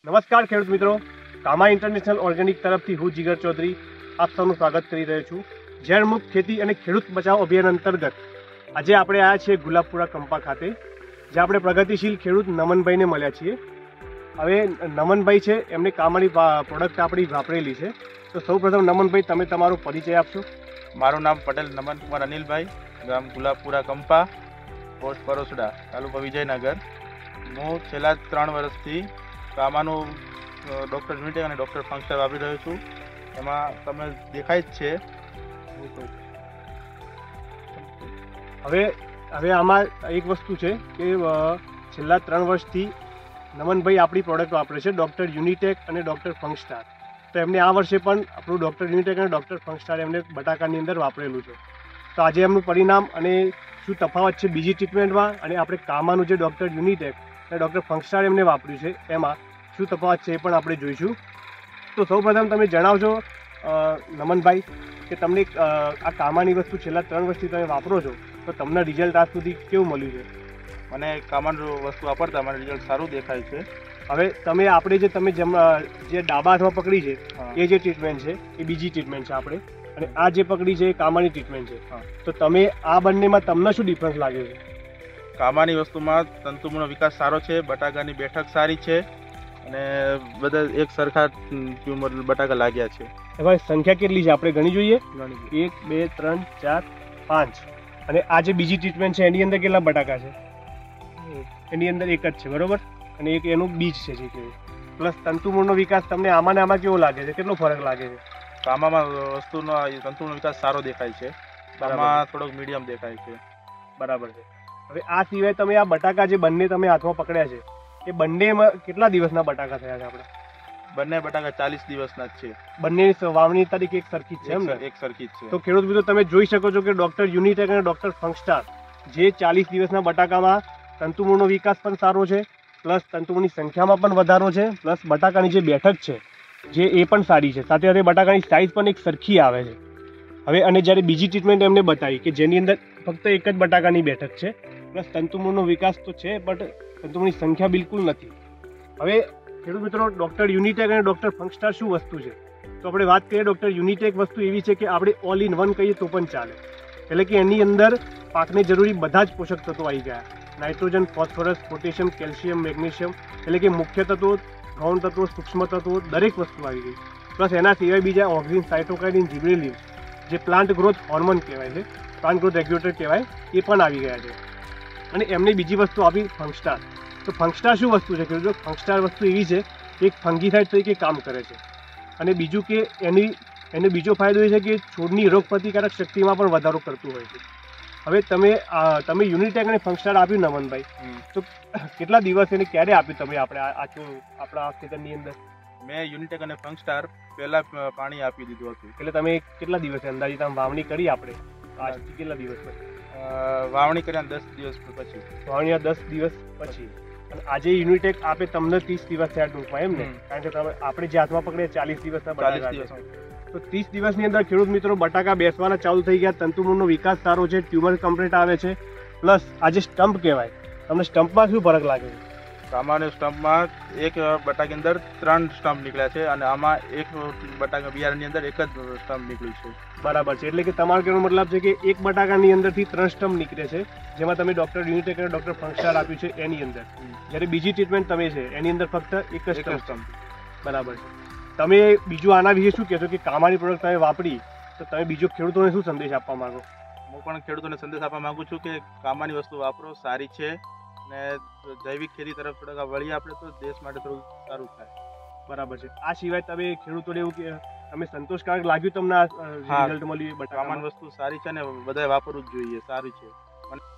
નમસ્કાર ખેડૂત મિત્રો, કામા ઇન્ટરનેશનલ ઓર્ગેનિક તરફથી હું જીગર ચૌધરી આપ સૌનું સ્વાગત કરી રહ્યો છું। ઝેરમુક્ત ખેતી અને ખેડૂત બચાવ અભિયાન અંતર્ગત આજે આપણે આવ્યા છીએ ગુલાબપુરા કંપા ખાતે, જે આપણે પ્રગતિશીલ ખેડૂત નમનભાઈને મળ્યા છીએ। હવે નમનભાઈ છે, એમને કામાની પ્રોડક્ટ આપણી વાપરેલી છે, તો સૌપ્રથમ નમનભાઈ તમે તમારો પરિચય આપશો। મારું નામ પટેલ નમન કુમાર અનિલભાઈ, ગામ ગુલાબપુરા કંપા, પોસ્ટ પરોસડા, તાલુકો વિજયનગર। હું છેલ્લા 3 વર્ષથી કામાનું ડૉક્ટર યુનિટેક અને ડૉક્ટર ફંક્શન વાપરી રહ્યો છું। એમાં તમને દેખાય જ છે। હવે આમાં એક વસ્તુ છે કે છેલ્લા 3 વર્ષથી નમનભાઈ આપણી પ્રોડક્ટ વાપરે છે, ડૉક્ટર યુનિટેક અને ડૉક્ટર ફંકસ્ટાર। તો એમને આ વર્ષે પણ આપણું ડૉક્ટર યુનિટેક અને ડૉક્ટર ફંકસ્ટાર એમને બટાકાની અંદર વાપરેલું છે। તો આજે એમનું પરિણામ અને શું તફાવત છે બીજી ટ્રીટમેન્ટમાં અને આપણે કામાનું જે ડૉક્ટર યુનિટેક અને ડૉક્ટર ફંકસ્ટાર એમને વાપર્યું છે એમાં શું તફાવત છે એ પણ આપણે જોઈશું। તો સૌપ્રથમ તમે જણાવશો નમનભાઈ કે તમને આ કામાની વસ્તુ છેલ્લા 3 વર્ષથી તમે વાપરો છો, તો તમને રિઝલ્ટ આજ સુધી કેવું મળ્યું છે? મને કામાનું વસ્તુ વાપરતા મને રિઝલ્ટ સારું દેખાય છે। હવે તમે આપણે જે ડાબા હાથમાં પકડી છે એ જે ટ્રીટમેન્ટ છે એ બીજી ટ્રીટમેન્ટ છે આપણે, અને આ જે પકડી છે એ કામાની ટ્રીટમેન્ટ છે। તો તમે આ બંનેમાં તમને શું ડિફરન્સ લાગે છે? કામાની વસ્તુમાં તંતુમૂળનો વિકાસ સારો છે, બટાકાની બેઠક સારી છે અને બધા એક સરખા ટ્યુમર બટાકા લાગ્યા છે। એમાં સંખ્યા કેટલી છે આપણે ગણી જોઈએ? 1 2 3 4 5, અને આ જે બીજી ટ્રીટમેન્ટ છે એની અંદર કેટલા બટાકા છે? એની અંદર એક જ છે, બરોબર, અને એક એનું બીજ છે જે કે પ્લસ તંતુમૂળનો વિકાસ તમને આમાં ને આમાં કેવો લાગે છે? કેટલો ફરક લાગે છે? કામામાં વસ્તુનો તંતુનો વિકાસ સારો દેખાય છે, આમાં થોડોક મીડિયમ દેખાય છે। બરાબર છે। હવે આ સિવાય તમે આ બટાકા જે બંને તમે હાથમાં પકડ્યા છે એ બંનેમાં કેટલા દિવસના બટાકા થયા છે આપણે? બંને બટાકા 40 દિવસના જ છે। બંને વાવણી તારીખ એક સરખી જ છે એમ ને? એક સરખી જ છે। તો ખેડૂત મિત્રો તમે જોઈ શકો છો કે ડૉક્ટર યુનિટેક અને ડૉક્ટર ફંકસ્ટાર જે 40 દિવસના બટાકામાં તંતુમૂળનો વિકાસ પણ સારો છે, પ્લસ તંતુમૂળની સંખ્યામાં પણ વધારો છે, પ્લસ બટાકાની જે બેઠક છે જે એ પણ સારી છે, સાથે સાથે બટાકાની સાઇઝ પણ એક સરખી આવે છે। હવે અને જ્યારે બીજી ટ્રીટમેન્ટ એમને બતાવી કે જેની અંદર ફક્ત એક જ બટાકાની બેઠક છે, પ્લસ તંતુમૂળનો વિકાસ તો છે બટ તંતુમૂળની સંખ્યા બિલકુલ નથી। હવે ખેડૂત મિત્રો, ડૉક્ટર યુનિટેક અને ડૉક્ટર ફંકસ્ટાર શું વસ્તુ છે? તો આપણે વાત કરીએ, ડૉક્ટર યુનિટેક વસ્તુ એવી છે કે આપણે ઓલ ઇન વન કહીએ તો પણ ચાલે, એટલે કે એની અંદર પાકને જરૂરી બધા જ પોષક તત્વો આવી ગયા, nitrogen, phosphorus, potassium, calcium, magnesium, એટલે કે મુખ્ય તત્વો, ગૌણ તત્વો, સૂક્ષ્મ તત્વો દરેક વસ્તુ આવી ગઈ, પ્લસ એના સિવાય બીજા ઓક્સિન, સાયટોકાઇન, જિબ્રેલિન જે પ્લાન્ટ ગ્રોથ હોર્મોન કહેવાય છે, પ્લાન્ટ ગ્રોથ રેગ્યુલેટર કહેવાય, એ પણ આવી ગયા છે। અને એમની બીજી વસ્તુ આવી ફંકસ્ટાર। તો ફંકસ્ટાર શું વસ્તુ છે ખેડૂતો? ફંકસ્ટાર વસ્તુ એવી છે કે એક ફંગીસાઇડ તરીકે કામ કરે છે, અને બીજું કે એનો બીજો ફાયદો એ છે કે છોડની રોગપ્રતિકારક શક્તિમાં પણ વધારો કરતું હોય છે। હવે તમે યુનિટેક અને ફંકસ્ટાર આપ્યું નમનભાઈ, તો કેટલા દિવસ એને ક્યારે આપ્યું તમે આપણા ખેતરની અંદર? મેં યુનિટેક અને ફંકસ્ટાર પહેલા પાણી આપી દીધું હતું। એટલે તમે કેટલા દિવસે અંદાજિત આમ વાવણી કરી આપણે આજથી કેટલા દિવસ પછી? વાવણી કર્યા 10 દિવસ પછી। વાવણી 10 દિવસ પછી, અને આજે યુનિટેક આપે તમને 30 દિવસ થયા ટૂંકમાં એમ ને? કારણ કે આપણે જે હાથમાં પકડે 40 દિવસના બટાકા છે, તો 30 દિવસની અંદર ખેડૂત મિત્રો બટાકા બેસવાના ચાલુ થઈ ગયા, તંતુમૂળનો વિકાસ સારો છે, ટ્યુમર કમ્પ્લીટ આવે છે, પ્લસ આજે સ્ટમ્પ કહેવાય, તમને સ્ટમ્પમાં શું ફરક લાગે છે? કામાના સ્ટમ્પમાં એક બટાકાની અંદર 3 સ્ટમ્પ નીકળ્યા છે, અને આમાં એક બટાકા બિયારણની અંદર એક જ સ્ટમ્પ નીકળ્યું છે। બરાબર છે, એટલે કે તમારો કહેવાનો મતલબ છે કે એક બટાકાની અંદરથી 3 સ્ટમ્પ નીકળે છે, જેમાં તમે ડૉક્ટર યુનિટેક અને ડૉક્ટર ફંકસ્ટાર આપ્યું છે એની અંદર, જ્યારે બીજી ટ્રીટમેન્ટ તમે છે એની અંદર ફક્ત એક જ સ્ટમ્પ। બરાબર છે। તમે બીજું આના વિશે શું કહેશો કે કામાની પ્રોડક્ટ તમે વાપરી, તો તમે બીજો ખેડૂતોને શું સંદેશ આપવા માંગો? હું પણ ખેડૂતોને સંદેશ આપવા માંગુ છું કે કામાની વસ્તુ વાપરો, સારી છે, અને જૈવિક ખેતી તરફ થોડાક વળીએ આપણે તો દેશ માટે થોડું સારું થાય। બરાબર છે। આ સિવાય તમે ખેડૂતોને એવું કે તમે સંતોષકારક લાગ્યું તમને આ રિઝલ્ટ મળ્યું? કામાની વસ્તુ સારી છે ને બધાએ વાપરવું જ જોઈએ, સારી છે।